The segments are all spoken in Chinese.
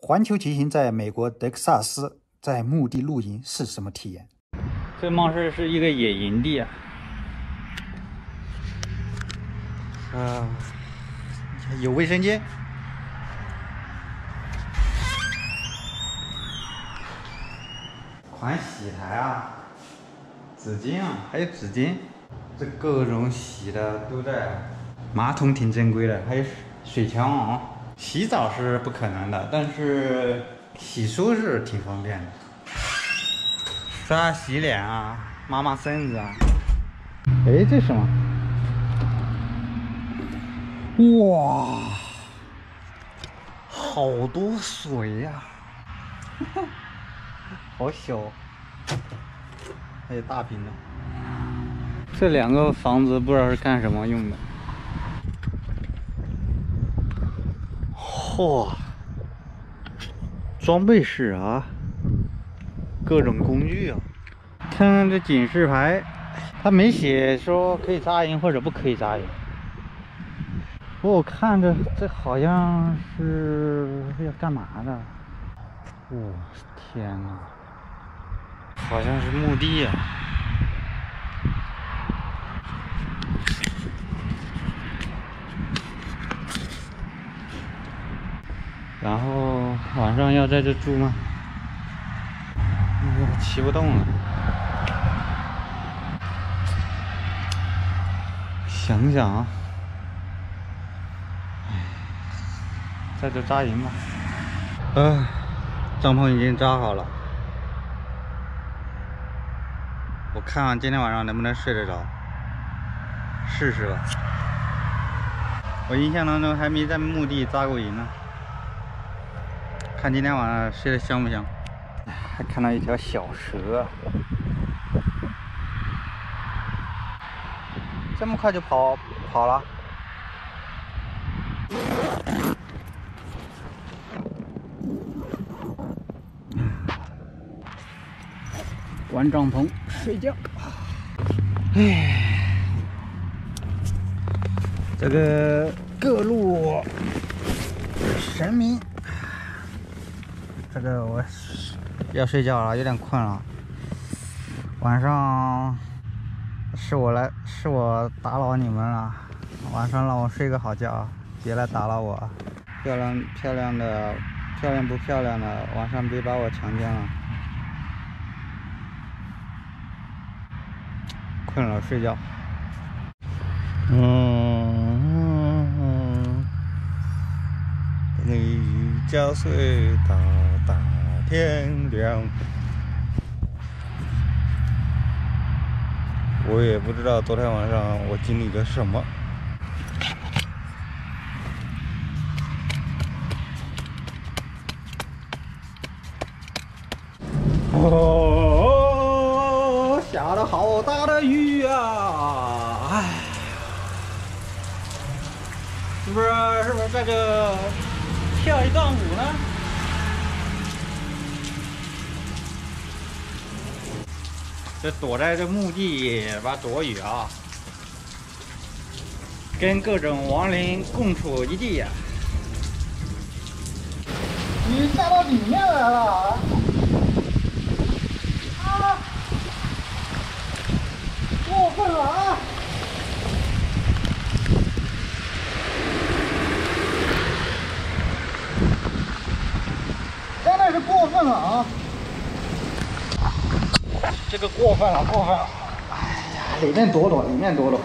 环球骑行在美国德克萨斯，在墓地露营是什么体验？ 这貌似是一个野营地啊。 有卫生间，款洗台啊，纸巾啊，还有纸巾，这各种洗的都在。马桶挺正规的，还有水枪啊。洗澡是不可能的，但是洗漱是挺方便的。刷洗脸啊，抹身子啊。哎，这是什么？哇，好多水呀、好小，还有大瓶的。 这两个房子不知道是干什么用的。 嚯，装备室啊，各种工具啊。看这警示牌，它没写说可以扎营或者不可以扎营。不过我看着这好像是要干嘛的？哇，天哪，好像是墓地啊。然后晚上要在这住吗？骑不动了。想想啊，在这扎营吧。帐篷已经扎好了。我看看今天晚上能不能睡得着，试试吧。我印象当中还没在墓地扎过营呢。看今天晚上睡得香不香？还看到一条小蛇，这么快就跑了。 关帐篷睡觉。 这个各路神明，这个我要睡觉了，有点困了。晚上是我打扰你们了，晚上让我睡个好觉，别来打扰我。漂亮不漂亮的，晚上别把我强奸了。困了，睡觉。你觉睡到大天亮。我也不知道昨天晚上我经历了什么。哦，下了好大的雨啊！哎，是不是在这跳一段舞呢？这躲在这墓地吧躲雨啊，跟各种亡灵共处一地呀、你下到里面来了啊！过分了啊！真的是过分了啊！这个过分了。哎呀，里面躲躲。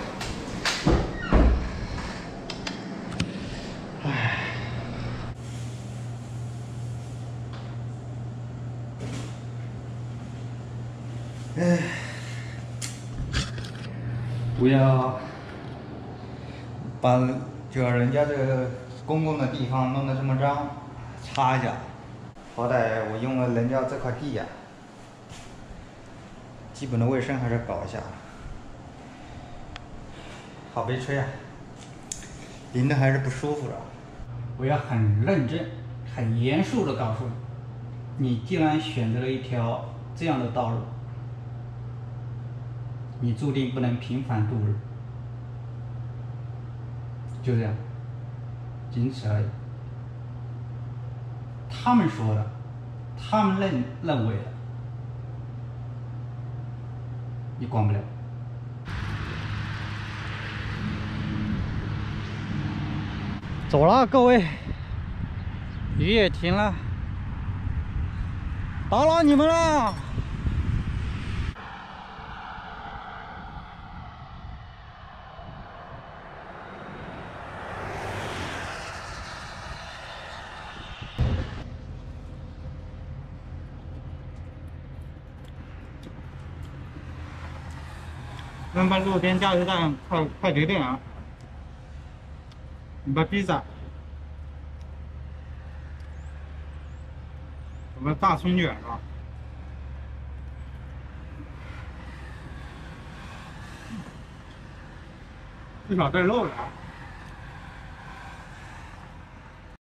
不要把人家这个公共的地方弄得这么脏，擦一下。好歹我用了人家这块地呀、基本的卫生还是搞一下。好悲催啊，淋的还是不舒服的。我要很认真、很严肃的告诉你，你既然选择了一条这样的道路，你注定不能平凡度日。就这样，仅此而已。 他们说的，他们认为的，你管不了。走了，各位，雨也停了，打扰你们了。咱们路边加油站快决定啊！你把披萨，我们大葱卷啊，至少带肉的啊。